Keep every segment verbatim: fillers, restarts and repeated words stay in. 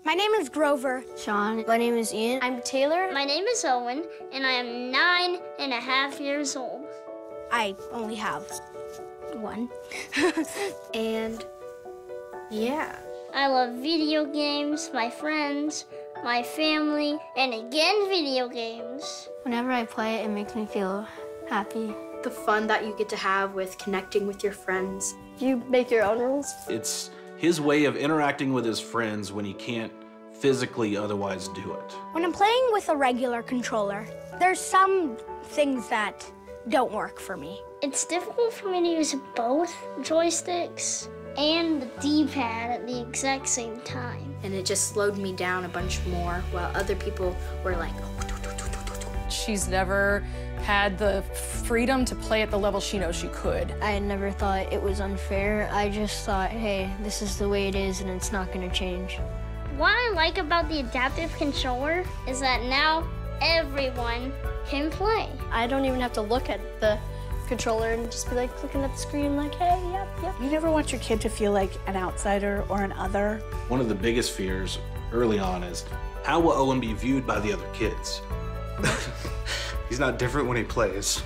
My name is Grover. Sean. My name is Ian. I'm Taylor. My name is Owen, and I am nine and a half years old. I only have one. And yeah. I love video games, my friends, my family, and again, video games. Whenever I play it, it makes me feel happy. The fun that you get to have with connecting with your friends. You make your own rules? It's his way of interacting with his friends when he can't physically otherwise do it. When I'm playing with a regular controller, there's some things that don't work for me. It's difficult for me to use both joysticks and the D-pad at the exact same time. And it just slowed me down a bunch more, while other people were like, she's never had the freedom to play at the level she knows she could. I had never thought it was unfair. I just thought, hey, this is the way it is and it's not gonna change. What I like about the adaptive controller is that now everyone can play. I don't even have to look at the controller and just be like looking at the screen like, hey, yep, yep. You never want your kid to feel like an outsider or an other. One of the biggest fears early on is, how will Owen be viewed by the other kids? He's not different when he plays.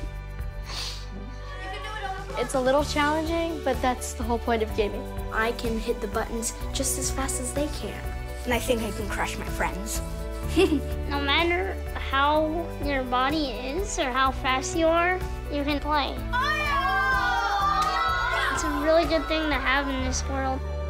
It's a little challenging, but that's the whole point of gaming. I can hit the buttons just as fast as they can. And I think I can crush my friends. No matter how your body is or how fast you are, you can play. It's a really good thing to have in this world.